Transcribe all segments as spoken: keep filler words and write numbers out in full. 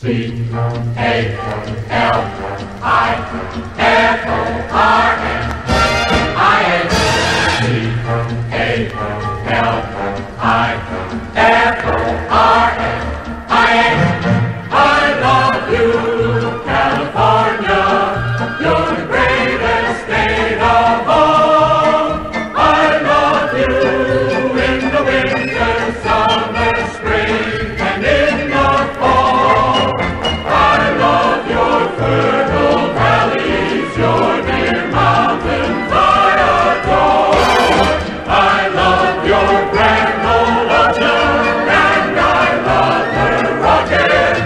C A L I F O R N I N C A L I F O R N I N I love you, California. You're the greatest state of all. I love you in the winter, summer, spring, and in the fall. I love your fertile valleys, your dear mountains I adore. I love your grand old ocean, and I love her rugged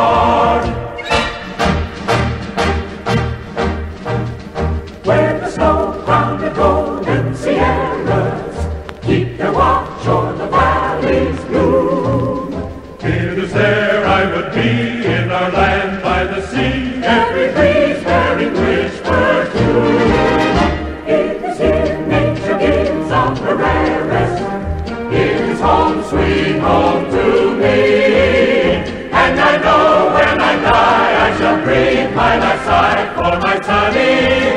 shore. Where the snow-crowned golden Sierras keep their watch o'er the valley's gloom. Here to there I would be in our land by the sea, every breeze bearing whisper tune. It is here nature gives of her rarest. It is home, sweet home to me. And I know when I die I shall breathe my last sigh for my sunny